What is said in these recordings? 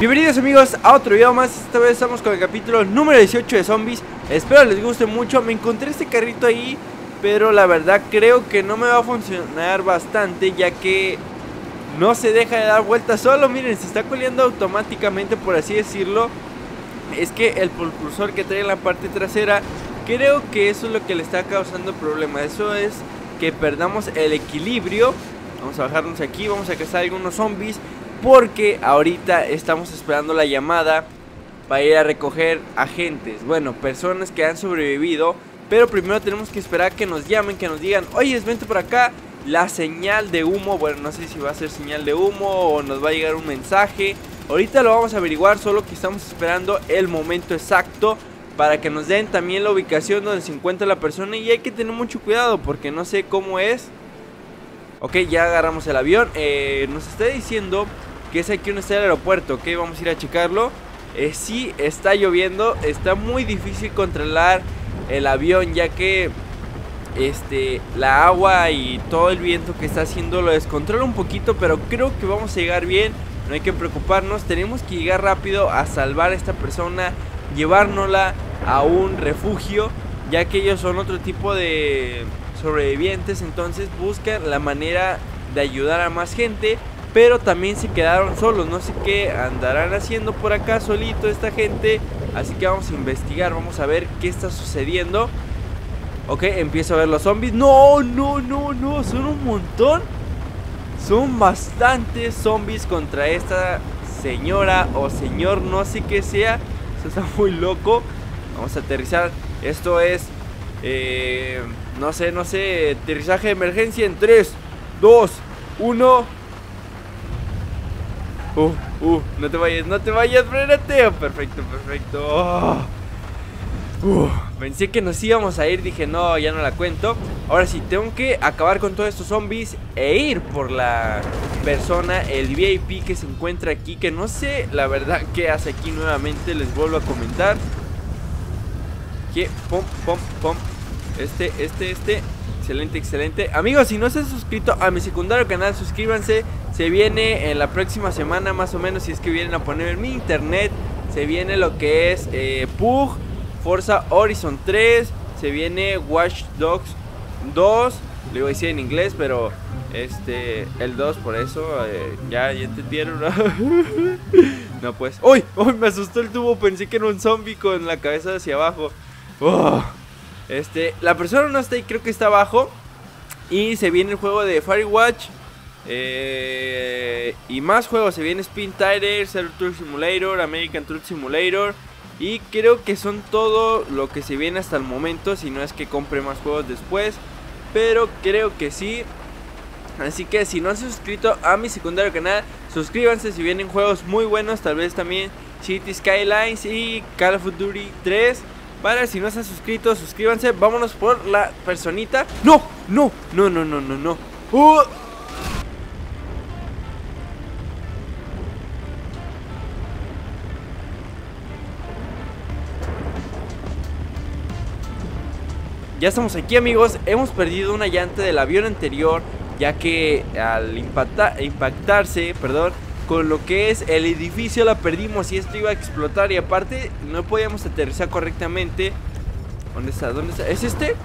Bienvenidos amigos a otro video más. Esta vez estamos con el capítulo número 18 de zombies. Espero les guste mucho. Me encontré este carrito ahí, pero la verdad creo que no me va a funcionar bastante, ya que no se deja de dar vueltas solo. Miren, se está coleando automáticamente, por así decirlo. Es que el propulsor que trae en la parte trasera, creo que eso es lo que le está causando problemas. Eso es que perdamos el equilibrio. Vamos a bajarnos aquí, vamos a cazar algunos zombies, porque ahorita estamos esperando la llamada para ir a recoger agentes. Bueno, personas que han sobrevivido. Pero primero tenemos que esperar que nos llamen, que nos digan: oye, vente por acá. La señal de humo, bueno, no sé si va a ser señal de humo o nos va a llegar un mensaje. Ahorita lo vamos a averiguar, solo que estamos esperando el momento exacto para que nos den también la ubicación donde se encuentra la persona. Y hay que tener mucho cuidado porque no sé cómo es. Ok, ya agarramos el avión. Nos está diciendo que es aquí donde está el aeropuerto. Ok, vamos a ir a checarlo. Sí, está lloviendo. Está muy difícil controlar el avión, ya que la agua y todo el viento que está haciendo lo descontrola un poquito. Pero creo que vamos a llegar bien. No hay que preocuparnos. Tenemos que llegar rápido a salvar a esta persona, llevárnosla a un refugio, ya que ellos son otro tipo de sobrevivientes. Entonces buscan la manera de ayudar a más gente, pero también se quedaron solos. No sé qué andarán haciendo por acá solito esta gente, así que vamos a investigar, vamos a ver qué está sucediendo. Ok, empiezo a ver los zombies. No, son un montón. Son bastantes zombies contra esta señora o señor, no sé qué sea. Eso está muy loco. Vamos a aterrizar. Esto es no sé, aterrizaje de emergencia en 3, 2, 1. No te vayas, frénate. Perfecto. Pensé que nos íbamos a ir, dije no, ya no la cuento. Ahora sí, tengo que acabar con todos estos zombies e ir por la persona, el VIP que se encuentra aquí, que no sé la verdad qué hace aquí nuevamente. Les vuelvo a comentar que pom. Excelente. Amigos, si no se han suscrito a mi secundario canal, suscríbanse. Se viene en la próxima semana más o menos, si es que vienen a poner en mi internet, se viene lo que es PUBG, Forza Horizon 3, se viene Watch Dogs 2, le voy a decir en inglés, pero el 2 por eso, ya entendieron, ¿no? No pues, ¡uy! Me asustó el tubo, pensé que era un zombie con la cabeza hacia abajo. La persona no está ahí, creo que está abajo. Y se viene el juego de Firewatch, y más juegos, se viene Spin Tire, Zero Truck Simulator, American Truck Simulator. Y creo que son todo lo que se viene hasta el momento, si no es que compre más juegos después, pero creo que sí. Así que si no han suscrito a mi secundario canal, suscríbanse, si vienen juegos muy buenos, tal vez también City Skylines y Call of Duty 3. Vale, si no se han suscrito, suscríbanse. Vámonos por la personita. No. Ya estamos aquí, amigos. Hemos perdido una llanta del avión anterior, ya que al impactarse, con lo que es el edificio la perdimos y esto iba a explotar. Y aparte no podíamos aterrizar correctamente. ¿Dónde está? ¿Es este?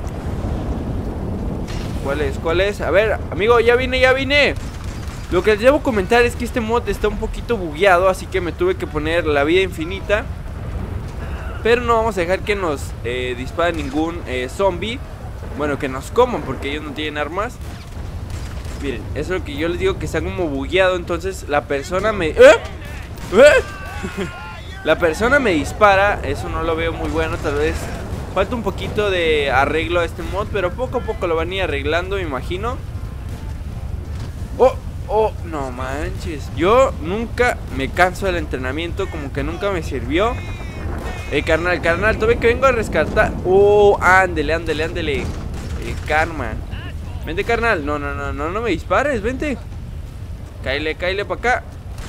¿Cuál es? A ver, amigo, ya vine. Lo que les debo comentar es que este mod está un poquito bugueado, así que me tuve que poner la vida infinita. Pero no vamos a dejar que nos dispare ningún zombie. Bueno, que nos coman, porque ellos no tienen armas. Miren, eso es lo que yo les digo, que está como bugueado. Entonces la persona me... La persona me dispara. Eso no lo veo muy bueno. Tal vez falta un poquito de arreglo a este mod, pero poco a poco lo van a ir arreglando, me imagino. No manches. Yo nunca me canso del entrenamiento, como que nunca me sirvió. Carnal, todavía que vengo a rescatar. Ándele. Karma. Vente, carnal. No me dispares, vente. Cáile para acá.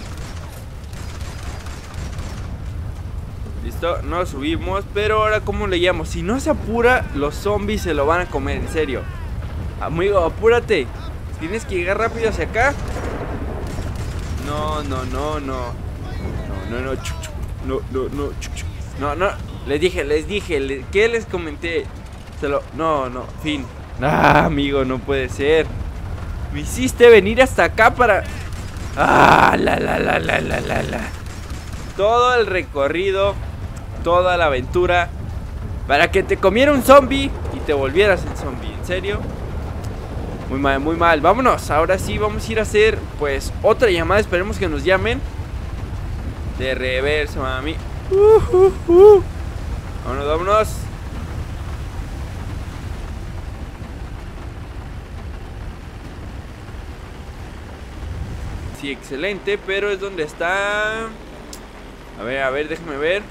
Listo, nos subimos. Pero ahora, ¿cómo le llamo? Si no se apura, los zombies se lo van a comer, en serio. Amigo, apúrate. Tienes que llegar rápido hacia acá. No. no, no, no, no, no, no, no. Les dije, ¿qué les comenté? No, no, fin. Ah, amigo, no puede ser. Me hiciste venir hasta acá para... Ah, la. Todo el recorrido, toda la aventura para que te comiera un zombie y te volvieras en zombie. ¿En serio? Muy mal, muy mal. Vámonos, ahora sí vamos a ir a hacer pues otra llamada. Esperemos que nos llamen. De reversa, mami. Vámonos, vámonos. Sí, excelente, pero es donde está. A ver, déjame ver.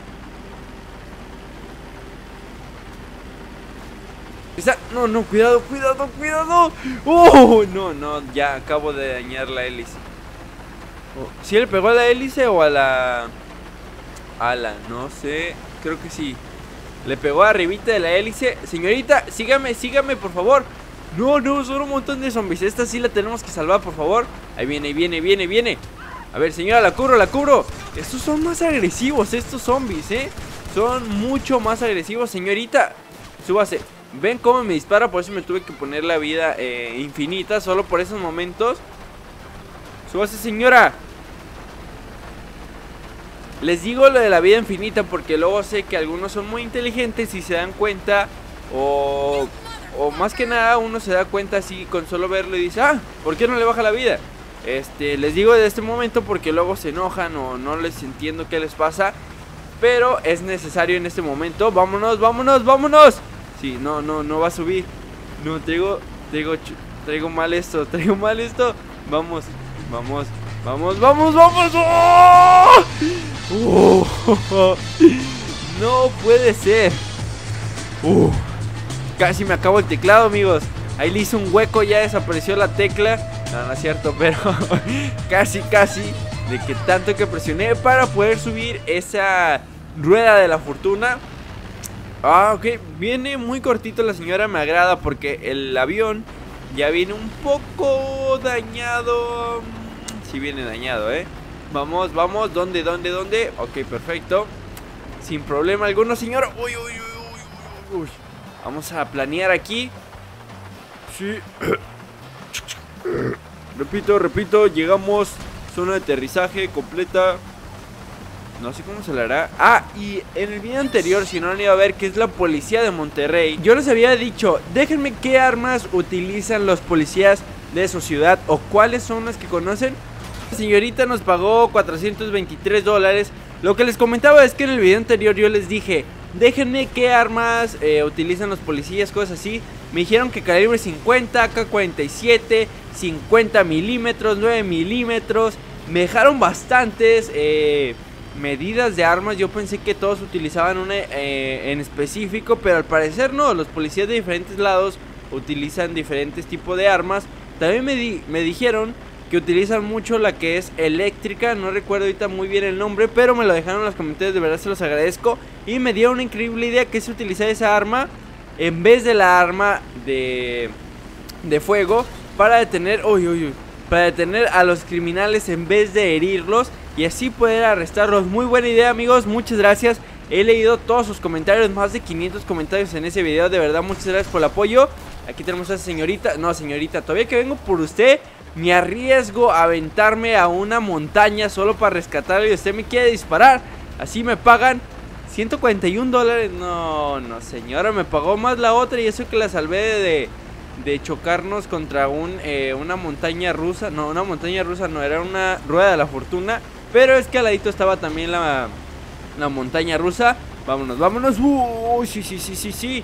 No, no, cuidado. Oh, no, ya acabo de dañar la hélice. ¿Sí le pegó a la hélice o a la no sé, creo que sí. Le pegó arribita de la hélice. Señorita, sígame, por favor. No, son un montón de zombies. Esta sí la tenemos que salvar, por favor. Ahí viene. A ver, señora, la cubro. Estos son más agresivos, estos zombies, son mucho más agresivos. Señorita, súbase. Ven cómo me dispara, por eso me tuve que poner la vida infinita, solo por esos momentos. Súbase, señora. Les digo lo de la vida infinita porque luego sé que algunos son muy inteligentes y se dan cuenta. O más que nada uno se da cuenta así con solo verlo y dice, ah, ¿por qué no le baja la vida? Les digo de este momento porque luego se enojan o no les entiendo qué les pasa. Pero es necesario en este momento. Vámonos. Sí, no va a subir. No, traigo mal esto. Vamos. ¡Oh! No puede ser. Casi me acabo el teclado, amigos. Ahí le hice un hueco, ya desapareció la tecla. No es cierto, pero casi de que tanto que presioné para poder subir esa rueda de la fortuna. Ah, ok, viene muy cortito la señora, me agrada porque el avión ya viene un poco dañado. Sí viene dañado, Vamos, ¿dónde? Ok, perfecto. Sin problema alguno, señora. Uy. Vamos a planear aquí. Sí. Repito, llegamos. Zona de aterrizaje completa. No sé cómo se le hará. Ah, y en el video anterior, si no han ido a ver, que es la policía de Monterrey, yo les había dicho, déjenme qué armas utilizan los policías de su ciudad o cuáles son las que conocen. La señorita nos pagó $423. Lo que les comentaba es que en el video anterior yo les dije, déjenme qué armas utilizan los policías, cosas así. Me dijeron que calibre 50, AK-47, 50 milímetros, 9 milímetros. Me dejaron bastantes medidas de armas. Yo pensé que todos utilizaban una en específico, pero al parecer no. Los policías de diferentes lados utilizan diferentes tipos de armas. También me dijeron que utilizan mucho la que es eléctrica. No recuerdo ahorita muy bien el nombre, pero me lo dejaron en los comentarios, de verdad se los agradezco. Y me dieron una increíble idea, que es utilizar esa arma en vez de la arma de fuego, para detener para detener a los criminales en vez de herirlos y así poder arrestarlos. Muy buena idea, amigos, muchas gracias. He leído todos sus comentarios, más de 500 comentarios en ese video. De verdad, muchas gracias por el apoyo. Aquí tenemos a esa señorita. No, señorita, todavía que vengo por usted me arriesgo a aventarme a una montaña solo para rescatarlo y usted me quiere disparar. Así me pagan $141. No, señora, me pagó más la otra y eso que la salvé de chocarnos contra una montaña rusa. No, una montaña rusa no, era una rueda de la fortuna. Pero es que al ladito estaba también la montaña rusa. Vámonos. Sí.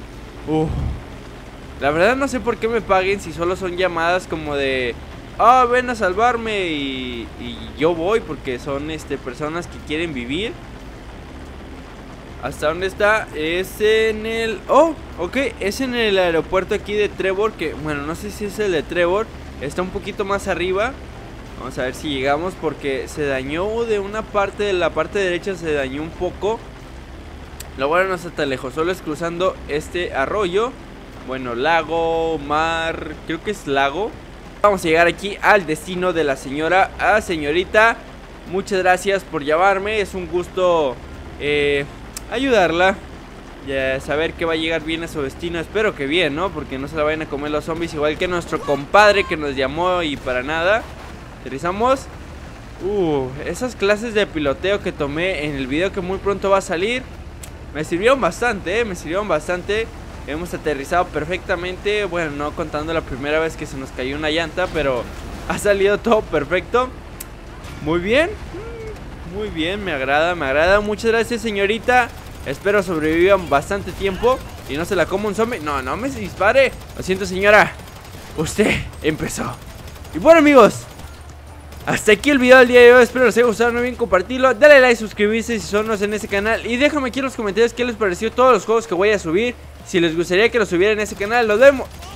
La verdad no sé por qué me paguen si solo son llamadas como de ven a salvarme y yo voy, porque son personas que quieren vivir. ¿Hasta dónde está? Es en el... ok, es en el aeropuerto aquí de Trevor, que bueno, no sé si es el de Trevor. Está un poquito más arriba. Vamos a ver si llegamos porque se dañó de una parte, de la parte derecha se dañó un poco. Lo bueno no está tan lejos, solo es cruzando este arroyo. Bueno, lago, mar, creo que es lago. Vamos a llegar aquí al destino de la señorita. muchas gracias por llamarme. Es un gusto ayudarla. Ya saber que va a llegar bien a su destino. Espero que bien, ¿no? Porque no se la vayan a comer los zombies, igual que nuestro compadre que nos llamó y para nada. Aterrizamos. Esas clases de piloteo que tomé en el video que muy pronto va a salir me sirvieron bastante, me sirvieron bastante. Hemos aterrizado perfectamente. Bueno, no contando la primera vez que se nos cayó una llanta, pero ha salido todo perfecto. Muy bien, me agrada, me agrada. Muchas gracias, señorita. Espero sobrevivan bastante tiempo y no se la coma un zombie. No, no me dispare. Lo siento, señora. Usted empezó. Y bueno, amigos, hasta aquí el video del día de hoy. Espero les haya gustado. No olviden compartirlo. Dale like, suscribirse si son nuevos en este canal. Y déjame aquí en los comentarios qué les pareció todos los juegos que voy a subir. Si les gustaría que los subiera en este canal. Nos vemos.